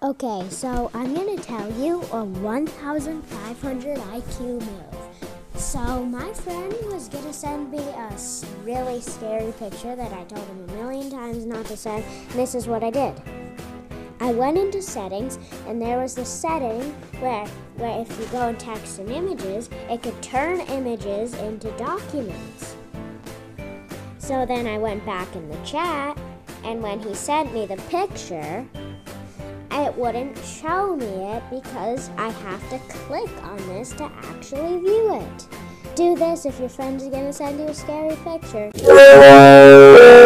Okay, so I'm going to tell you a 1,500 IQ move. So my friend was going to send me a really scary picture that I told him a million times not to send, and this is what I did. I went into settings, and there was the setting where if you go in text and images, it could turn images into documents. So then I went back in the chat, and when he sent me the picture, it wouldn't show me it because I have to click on this to actually view it. Do this if your friend is going to send you a scary picture.